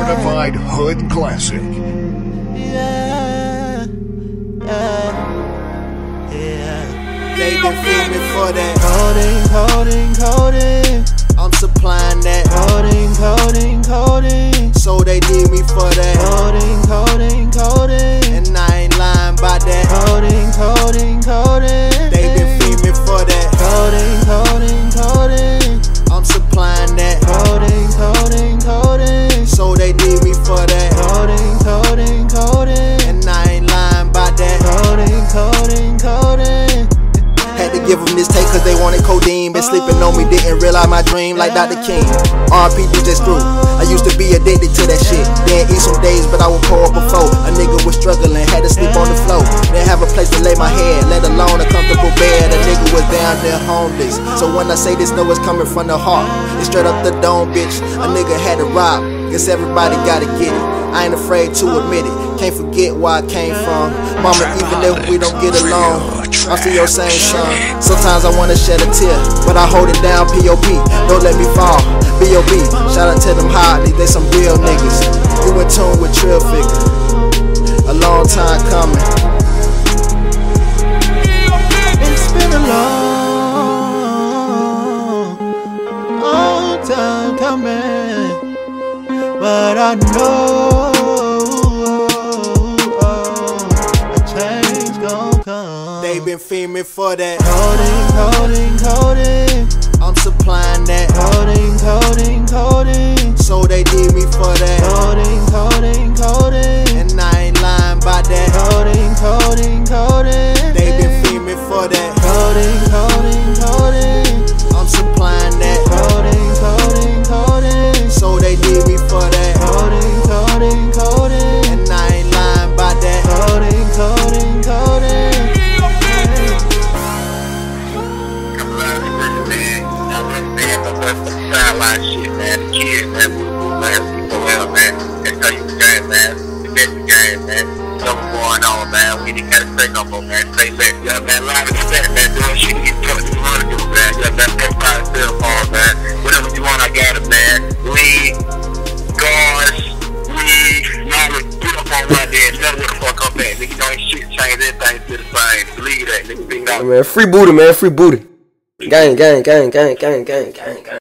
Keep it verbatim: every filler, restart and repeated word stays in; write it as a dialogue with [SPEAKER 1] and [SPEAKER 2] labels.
[SPEAKER 1] certified hood classic.
[SPEAKER 2] Yeah, yeah, yeah. They been feeding for that coding, coding, coding. I'm supplying that coding, coding, coding. So they need me for that coding, coding, coding. And I ain't lying about that coding, coding, coding. They been feeding for that coding, coding, coding. I'm supplying that coding, coding, coding. So they need me for that coding, coding, coding. And I ain't lying about that coding, coding, coding. Had to give them this take cause they wanted codeine. Been sleeping on me, didn't realize my dream like Doctor King. R P D J Screw, I used to be addicted to that shit. Didn't eat some days but I would pour up before. A nigga was struggling, had to sleep on the floor. Didn't have a place to lay my head, let alone a comfortable bed. A nigga was down there homeless. So when I say this, know it's coming from the heart. It's straight up the dome, bitch. A nigga had to rob. Guess everybody gotta get it. I ain't afraid to admit it. Can't forget where I came from. Mama, even if we don't get along, I'm still your same son. Sometimes I wanna shed a tear, but I hold it down, P O P. Don't let me fall, B O B. Shout out to them Hartley, they some real niggas. You in tune with Trill Figure. A long time coming. It's been a long, long time coming, but I know they been feeding for that coding, coding, coding. I'm supplying that coding, coding, coding. So they need me for that coding, coding, coding. And I ain't lying about that coding, coding, coding. They been feeding for that coding, coding, coding. I'm supplying that coding, coding, coding. So they need me for that coding, coding, coding. And I ain't lying about that coding, coding, coding.
[SPEAKER 3] Sideline shit, man. The kids, man. Man, people well, man. That's how you game, man. The best game, man. Something going on, man. We didn't gotta say no more, man. Stay back, yeah, man. A lot of respect, man. Doing shit you get what you wanna do, man. Yeah, man. Everybody still on, man. Whatever you want, I got it, man. Weed, guards, weed, knowledge. Get up on one day and never what the fuck come back. Nigga, don't ain't shit change everything to the same. Believe that, nigga. Big dog.
[SPEAKER 4] Man, free booty, man. Free booty. Gang, gang, gang, gang, gang, gang, gang, gang.